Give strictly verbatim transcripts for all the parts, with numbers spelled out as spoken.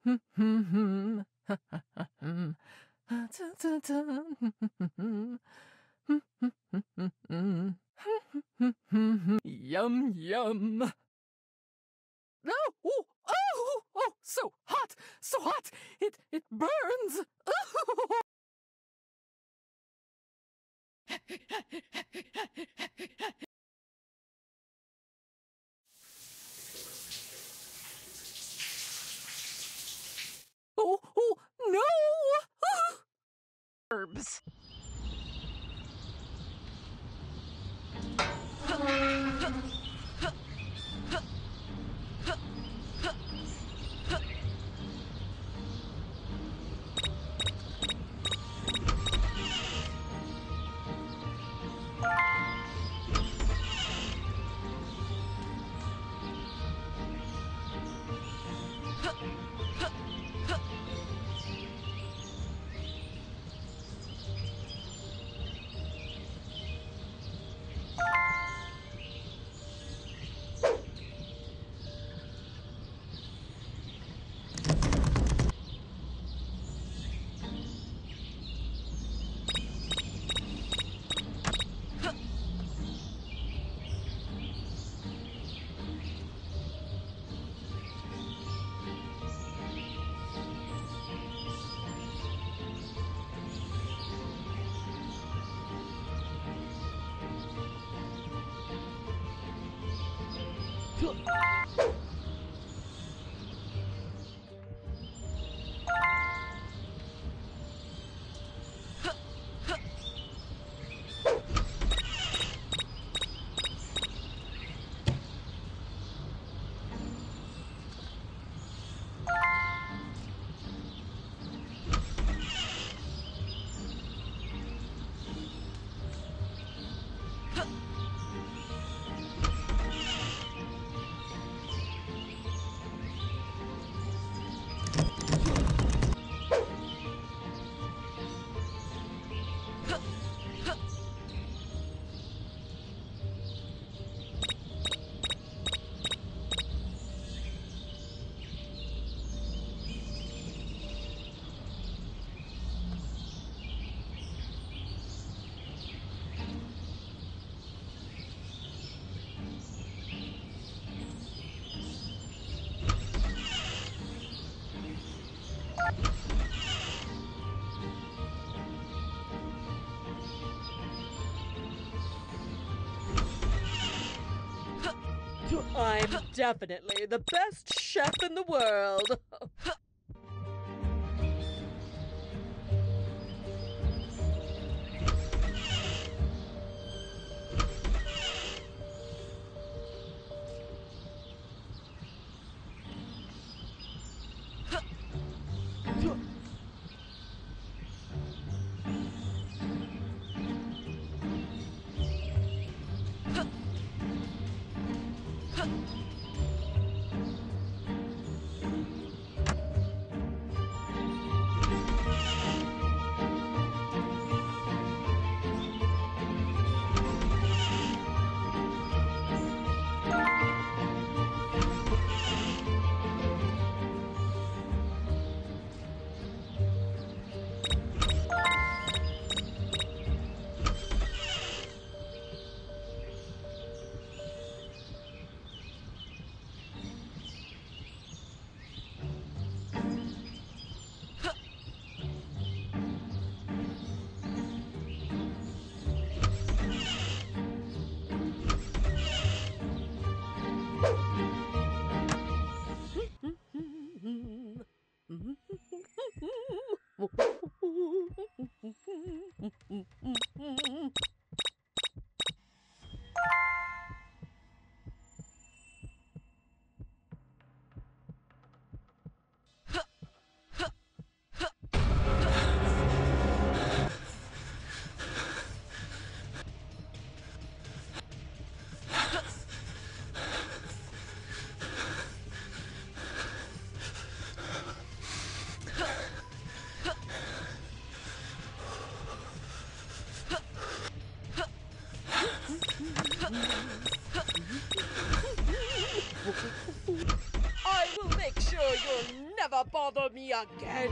Yum, yum. No! Oh, oh, oh, so hot, so hot, it, it burns. Oh, oh, no! Herbs. I'm definitely the best chef in the world. sure you'll never bother me again.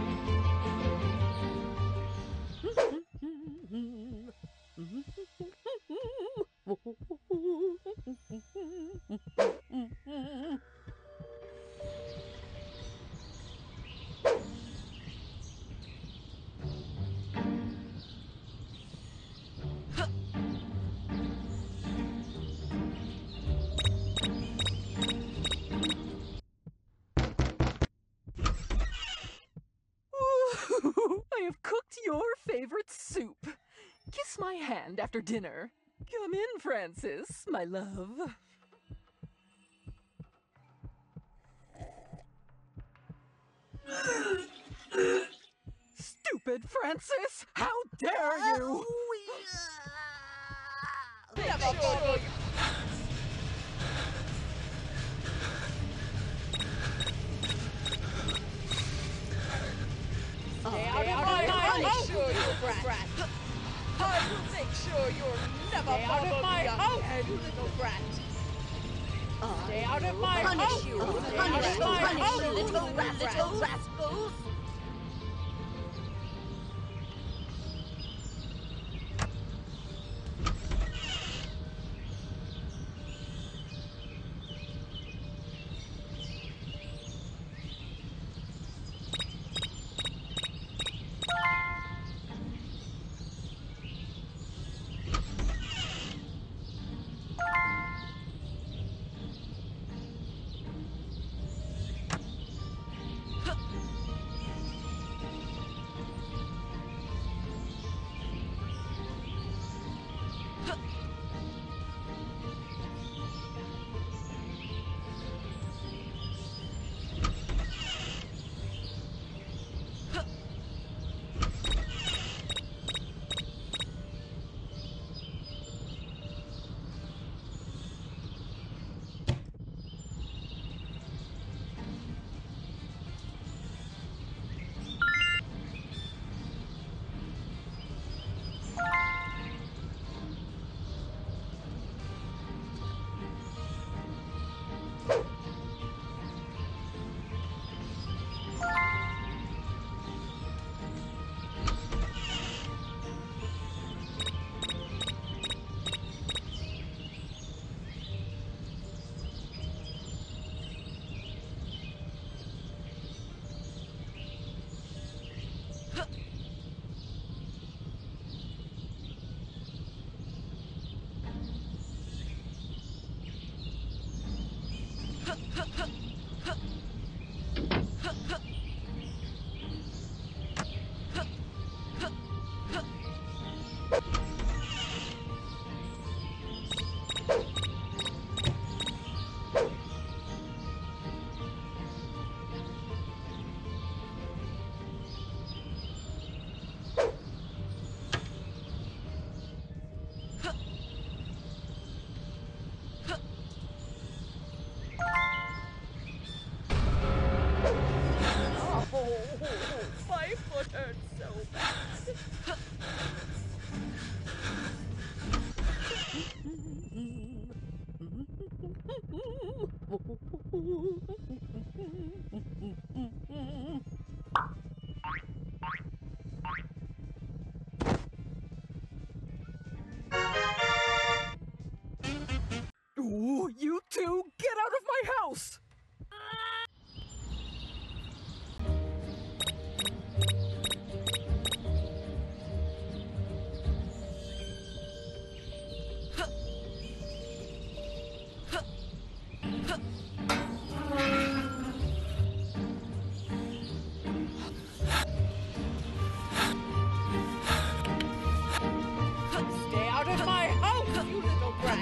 Ooh, I have cooked your favorite soup. Kiss my hand after dinner. Come in, Francis, my love. Stupid Francis! How dare you! Never bother you. Stay out of my house, sure you brat. I will make sure you'll never Stay out of my house, you little brat. Stay out of my house. Punish you! Punish you! Punish you, little rat, little rascals! My foot hurts so bad. Ooh, you two, get out of my house! Stay out of my house, you little brat.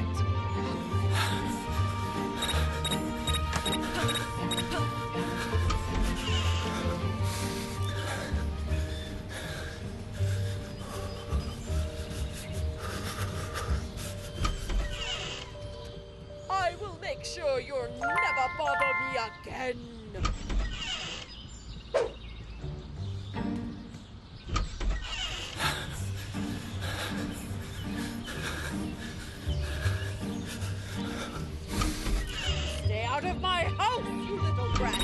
I will make sure you'll never bother me again. Stay out of my house, you little brat!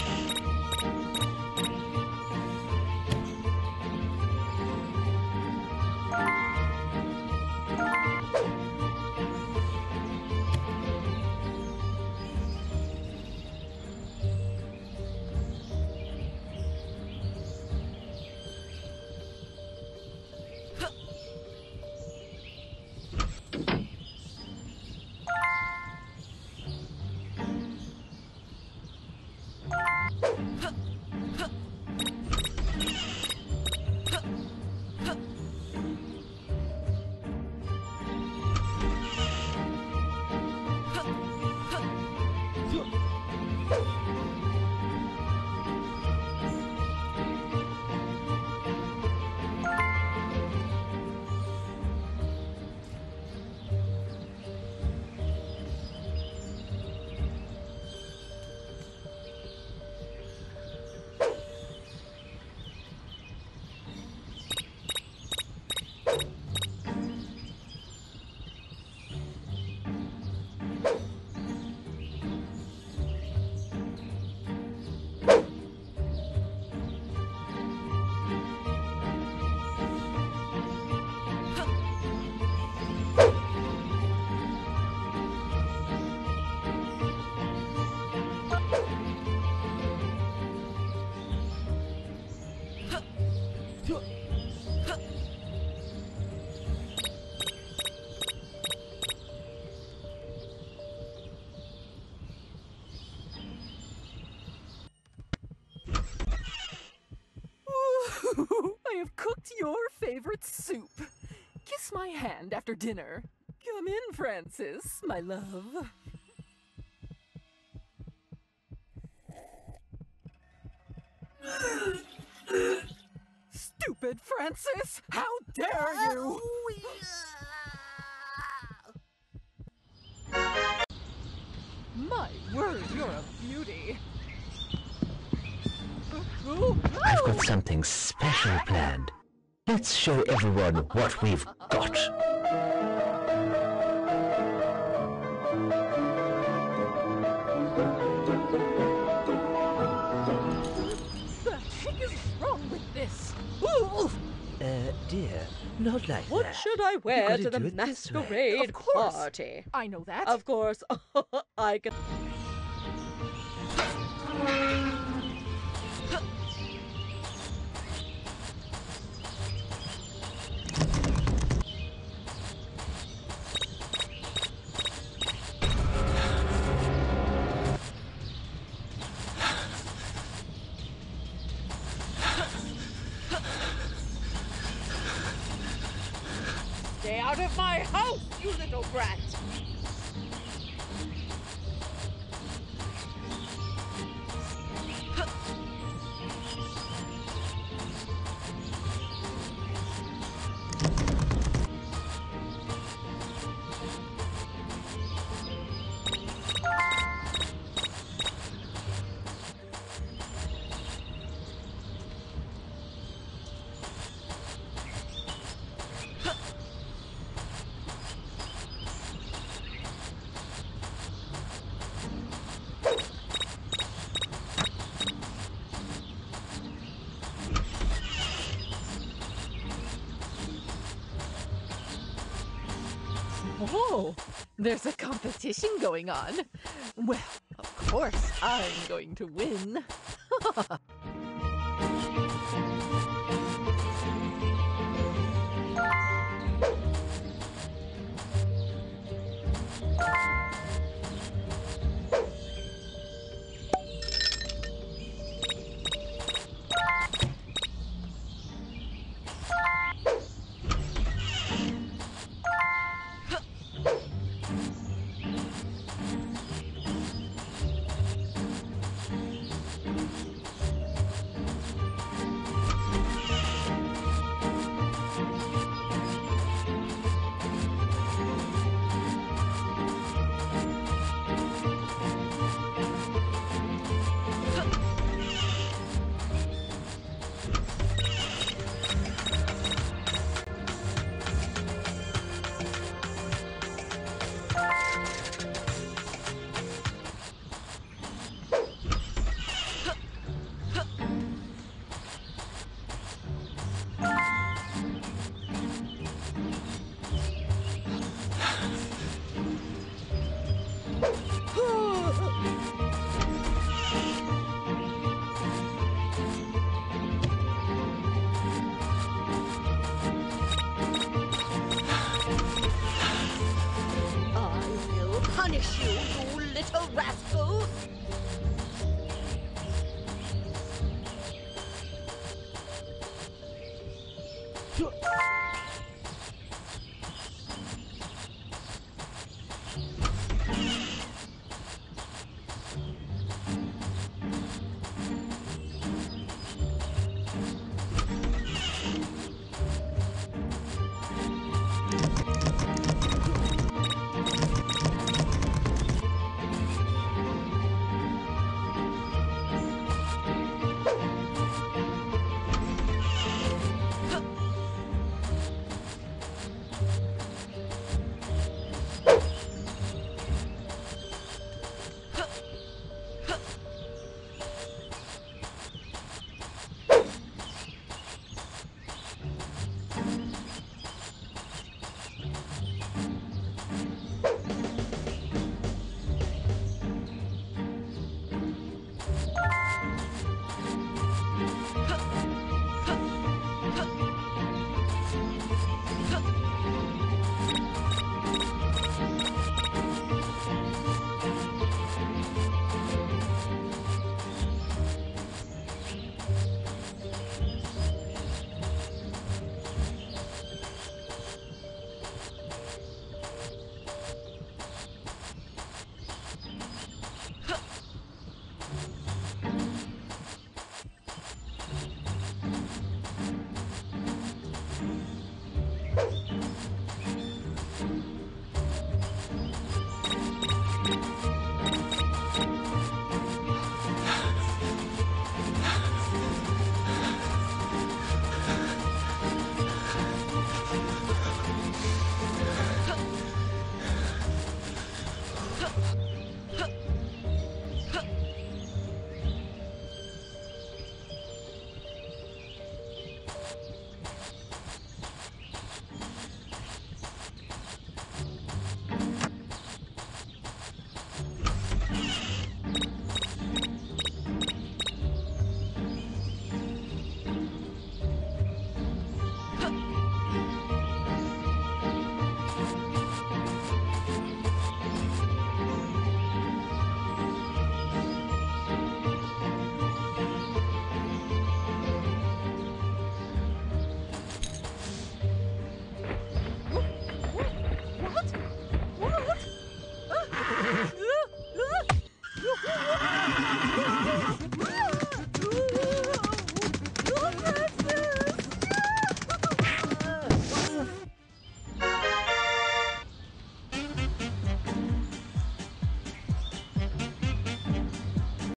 I have cooked your favorite soup. Kiss my hand after dinner. Come in, Francis, my love. Stupid Francis! How dare you! My word, you're a beauty. I've got something special planned. Let's show everyone what we've got. The heck is wrong with this? Ooh. Uh, dear, not like What that. should I wear gotta to the do it this way. masquerade Of course. party? I know that. Of course, I can. Stay out of my house, you little brat! Oh, there's a competition going on. Well, of course, I'm going to win.